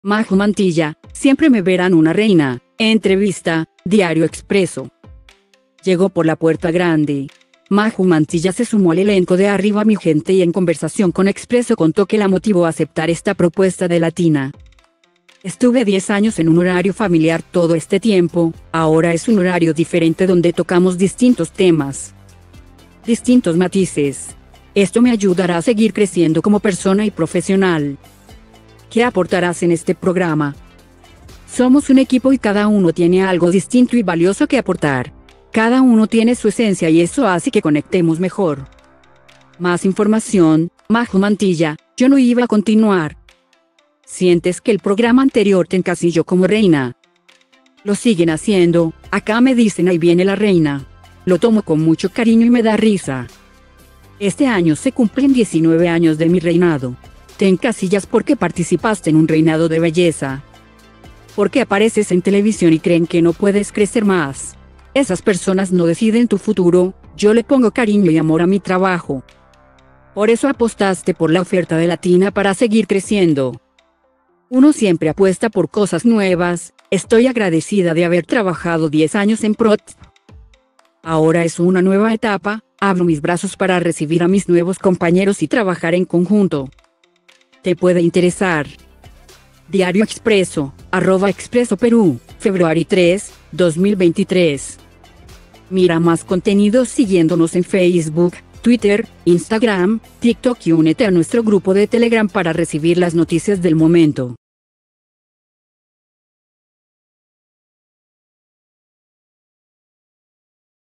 Majo Mantilla, siempre me verán una reina. Entrevista, Diario Expreso. Llegó por la puerta grande. Majo Mantilla se sumó al elenco de Arriba mi gente y en conversación con Expreso contó que la motivó a aceptar esta propuesta de Latina. Estuve 10 años en un horario familiar todo este tiempo, ahora es un horario diferente donde tocamos distintos temas, distintos matices. Esto me ayudará a seguir creciendo como persona y profesional. ¿Qué aportarás en este programa? Somos un equipo y cada uno tiene algo distinto y valioso que aportar. Cada uno tiene su esencia y eso hace que conectemos mejor. Más información, Majo Mantilla, yo no iba a continuar. ¿Sientes que el programa anterior te encasilló como reina? Lo siguen haciendo, acá me dicen ahí viene la reina. Lo tomo con mucho cariño y me da risa. Este año se cumplen 19 años de mi reinado. Te encasillas porque participaste en un reinado de belleza. Porque apareces en televisión y creen que no puedes crecer más. Esas personas no deciden tu futuro, yo le pongo cariño y amor a mi trabajo. Por eso apostaste por la oferta de Latina para seguir creciendo. Uno siempre apuesta por cosas nuevas, estoy agradecida de haber trabajado 10 años en PROT. Ahora es una nueva etapa, abro mis brazos para recibir a mis nuevos compañeros y trabajar en conjunto. Te puede interesar. Diario Expreso, @Expreso Perú, Februario 3, 2023. Mira más contenidos siguiéndonos en Facebook, Twitter, Instagram, TikTok y únete a nuestro grupo de Telegram para recibir las noticias del momento.